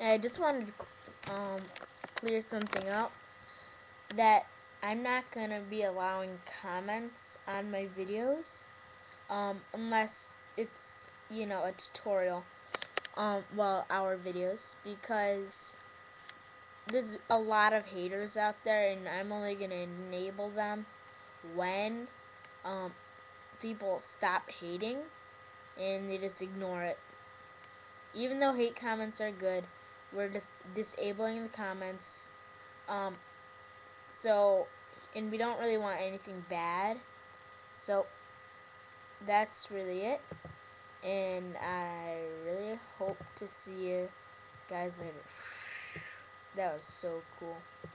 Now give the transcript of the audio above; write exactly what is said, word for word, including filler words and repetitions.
And I just wanted to um, clear something up, that I'm not going to be allowing comments on my videos um, unless it's, you know, a tutorial, um, well, our videos, because there's a lot of haters out there, and I'm only going to enable them when um, people stop hating and they just ignore it. Even though hate comments are good, we're just disabling the comments. Um, so, and we don't really want anything bad. So, that's really it. And I really hope to see you guys later. That was so cool.